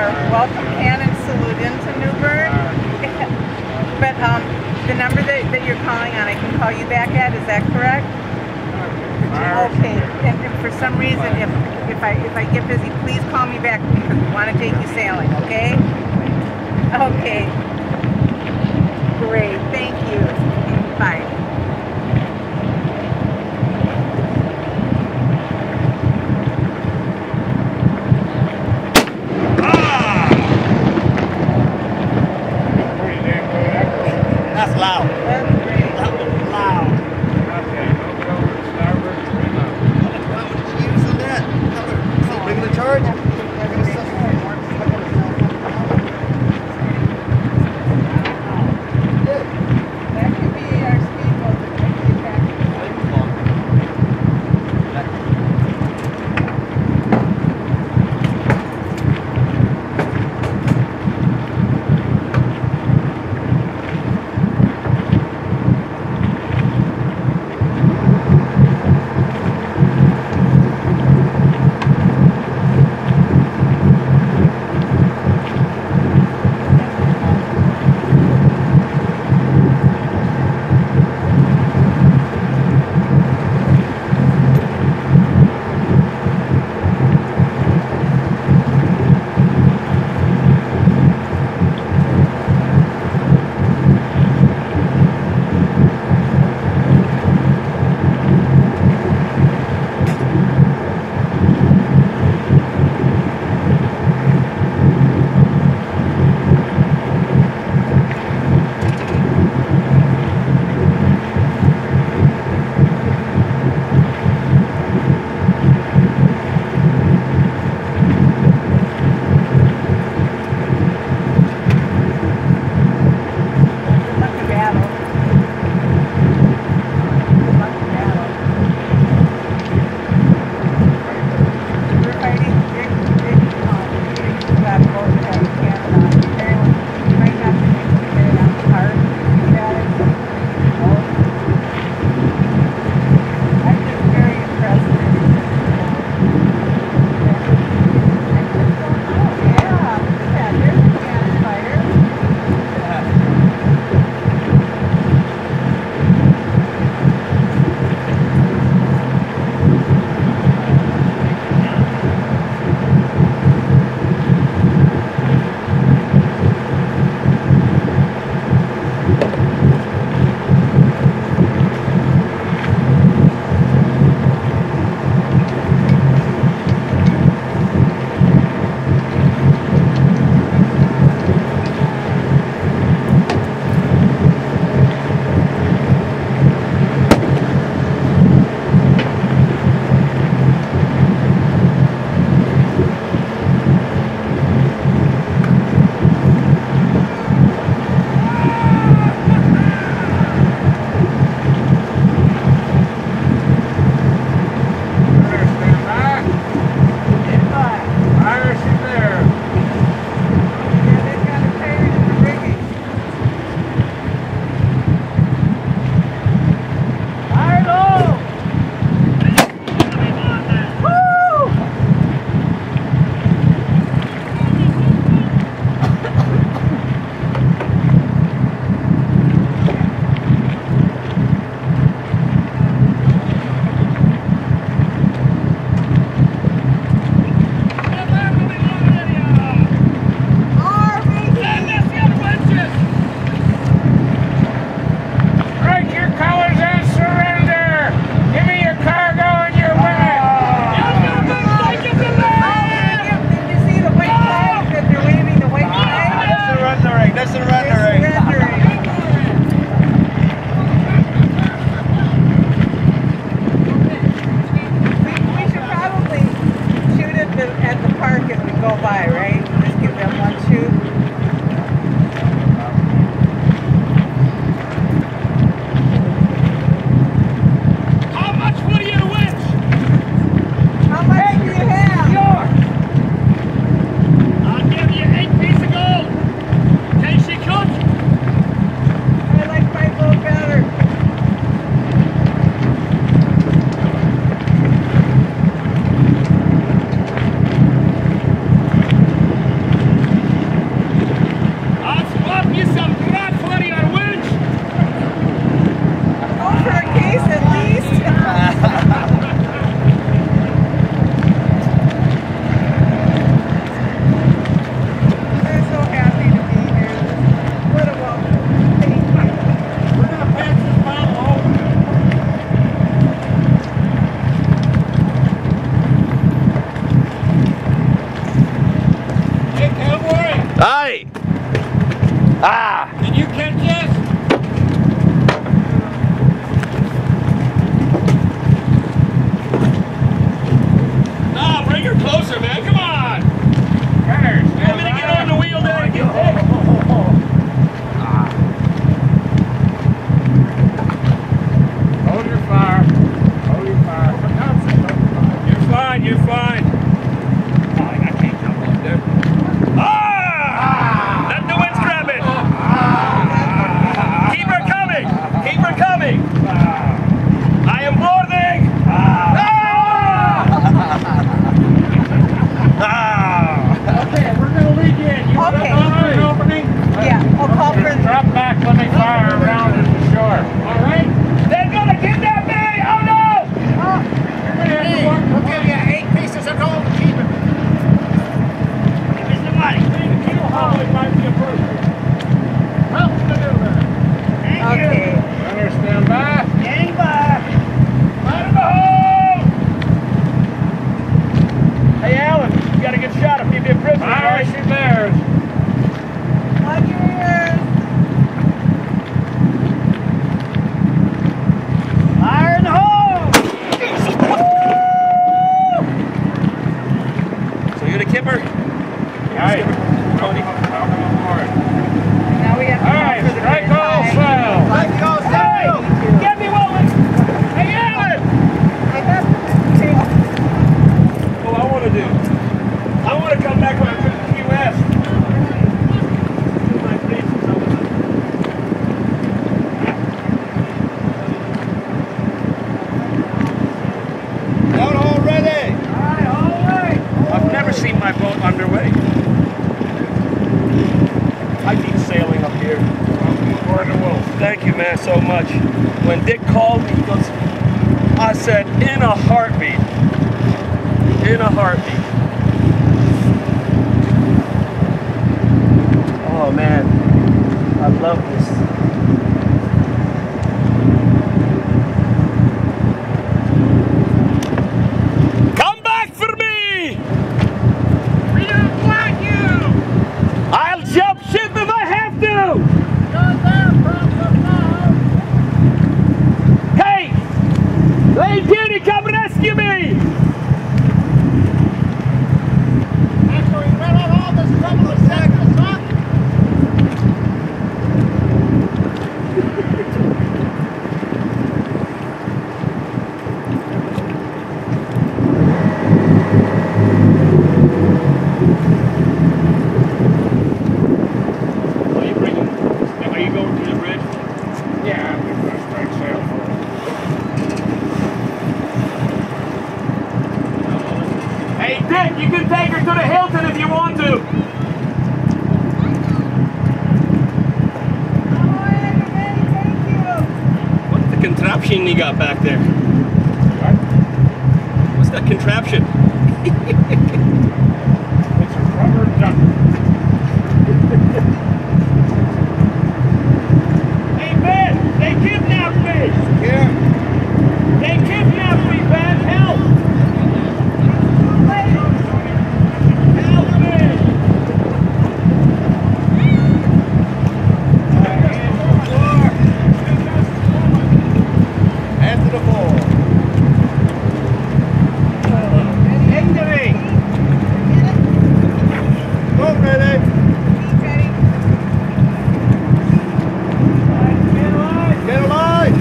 our welcome cannon salute into Newburgh. But the number that you're calling on, I can call you back at, is that correct? Okay, and for some reason, if I get busy, please call me back because we want to take you sailing, okay? Okay. Great, thank you. Bye. That's loud. That's great. That was loud. Okay, move it over to starboard 3 knots. What did you use on that? Regular charge? Yeah. you catch this? Nah, bring her closer, man. Come on. Cutter, I'm gonna get on the wheel there. Hold your fire. Hold your fire. You're fine. You're fine. I can't jump up there. Ah! Let the winds grab it. Keep her coming. Keep her coming. I am boarding. Okay, we're going to lead you in. You want Okay. an opening? Yeah, I'll call for Just drop back, let me fire around the shore. All right? They're gonna kidnap me. Oh no! We'll give you 8 pieces of gold to keep it. Give me some money. Keel hauling might be appropriate. Well, maneuver. Okay. Runner, stand by. Getting by. Out of the hole! Hey, Alan, you got a good shot if you be a prisoner, Fire right? she bears. Plug your ears. Fire in the hole. So you're the kipper? Hey, welcome aboard. Now we have to All call right, for the strike green all light. sail. Like it goes down. Get me one! Hey, Alan! I have to. What I want to do? I want to come back on a trip to Key West. My pieces over there. Down hole ready. I've never seen my boat underway. I keep sailing up here. Welcome aboard the Wolf. Thank you, man, so much. When Dick called me, he goes, I said, in a heartbeat. In a heartbeat. Oh, man. I love this. Come back for me! We don't want you! I'll jump ship if I have to! Hey! Lady Beauty, come rescue me! After we run out all this trouble to set this up, Are you bringing? Are you going to the bridge? yeah, we're going to strike sail for it. Hey, Dick, you can take her to the Hilton if you want to. Thank you. What's the contraption you got back there? What? What's that contraption? It's a rubber duck. Hey, Ben, they kidnapped me! Here. They kidnapped me, Ben! Help! Help me! Hand to the floor. Into me. Boat ready. Ready? Get alive.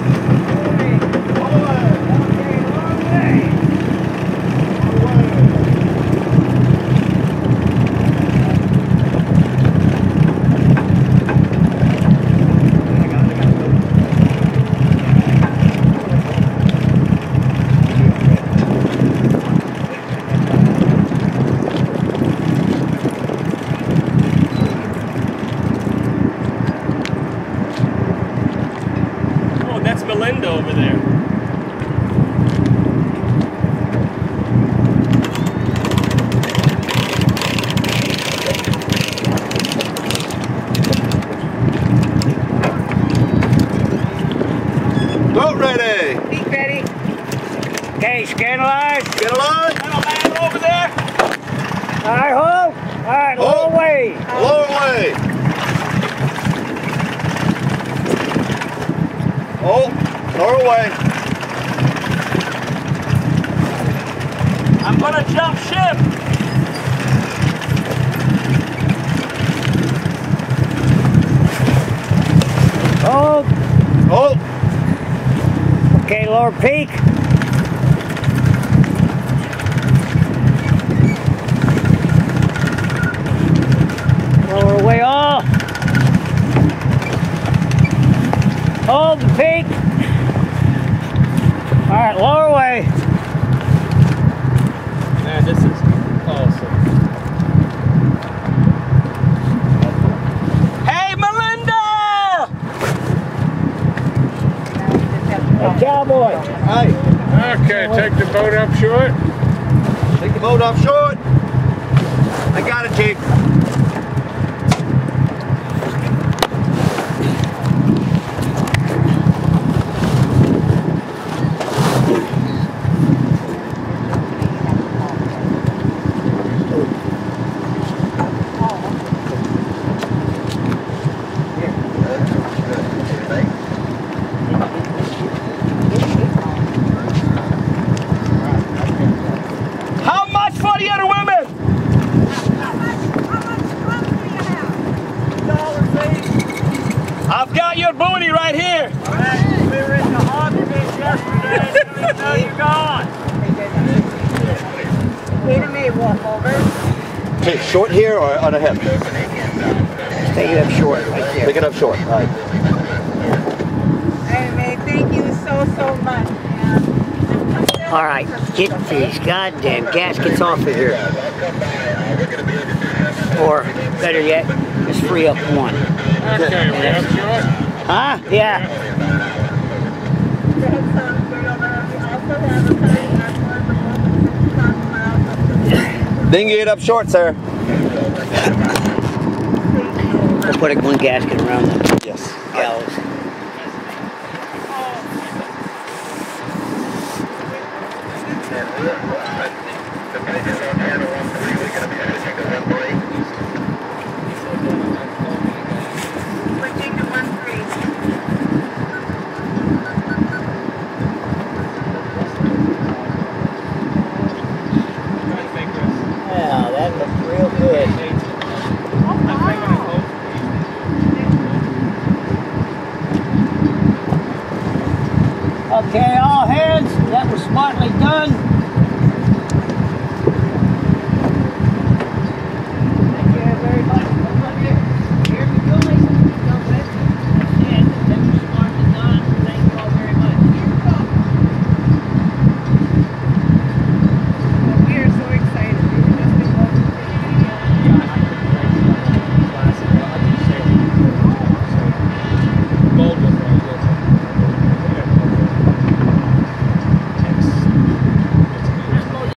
Oh, that's Melinda over there. Boat ready. Feet ready? Okay, scandalize. Get alive. Little man over there. All right, hold. All right, Hold. low away. Lower away. Oh, lower away. I'm gonna jump ship. Oh, Oh, okay, lower peak. Lower away off. Hold the peak. All right, lower away. Man, this is awesome. Hey, Melinda! Hey, cowboy. hi. Okay, take the boat up short. Take the boat off short. I got it, Chief. How much for the other women? I've got your booty right here. We were in the harbor yesterday. I didn't even know you're gone. Wait a minute, walk over. Okay, short here or on a hip? Take it up short, right there. Pick it up short. All right. Hey, May, thank you so much. All right, get these goddamn gaskets off of here. Or, better yet, just free up one. Okay, we up short. Huh? Yeah. Dinghy it up short, sir. We'll put one gasket around the Yes. gallows. Switching to 1-3. Yeah, that looks real good. Okay, all hands, that was smartly done.